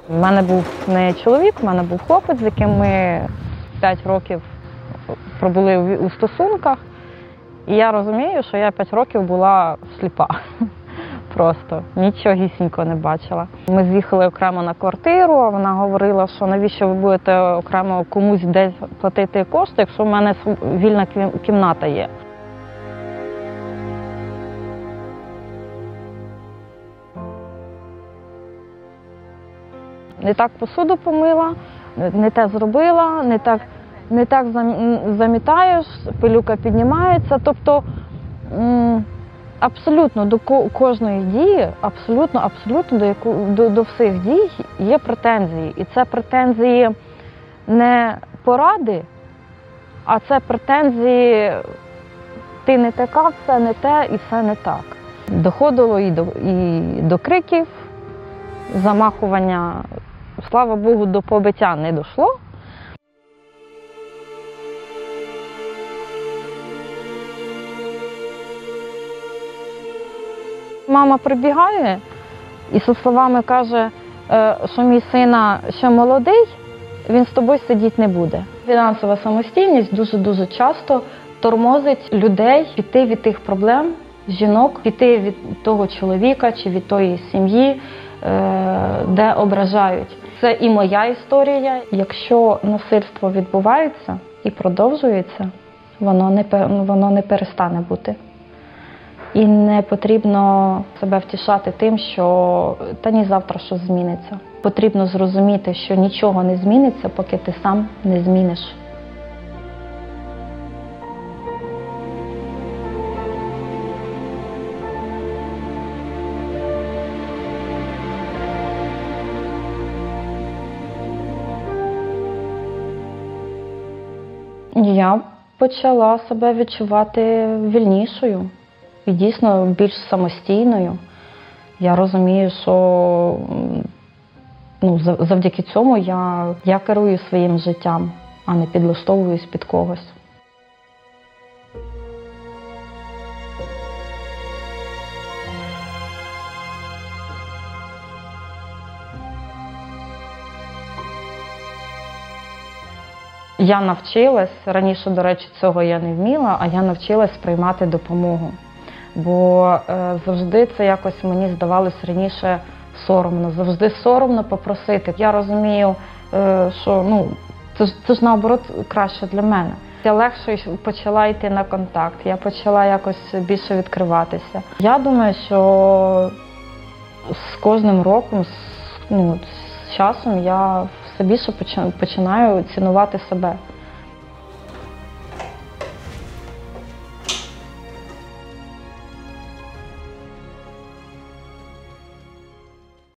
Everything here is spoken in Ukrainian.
У мене був не чоловік, у мене був хлопець, з яким ми 5 років пробули у стосунках. І я розумію, що я 5 років була сліпа. Просто нічогісінько не бачила. Ми з'їхали окремо на квартиру, а вона говорила, що навіщо ви будете окремо комусь десь платити кошти, якщо в мене вільна кімната є. Не так посуду помила, не те зробила, не так замітаєш, пилюка піднімається. Тобто абсолютно до кожної дії, абсолютно до всіх дій є претензії. І це претензії не поради, а це претензії ти не така, все не те і все не так. Доходило і до криків, замахування. Слава Богу, до побиття не дійшло. Мама прибігає і зі словами каже, що мій син ще молодий, він з тобою сидіти не буде. Фінансова самостійність дуже-дуже часто тормозить людей піти від тих проблем, жінок, піти від того чоловіка чи від тої сім'ї, де ображають. Це і моя історія. Якщо насильство відбувається і продовжується, воно не перестане бути. І не потрібно себе втішати тим, що та ні, завтра щось зміниться. Потрібно зрозуміти, що нічого не зміниться, поки ти сам не зміниш. Я почала себе відчувати вільнішою і дійсно більш самостійною. Я розумію, що завдяки цьому я керую своїм життям, а не підлаштовуюсь під когось. Я навчилась, раніше, до речі, цього я не вміла, а я навчилась приймати допомогу. Бо завжди це якось мені здавалось раніше соромно, завжди соромно попросити. Я розумію, що це ж наоборот краще для мене. Я легше почала йти на контакт, я почала якось більше відкриватися. Я думаю, що з кожним роком, з часом я все більше починаю цінувати себе.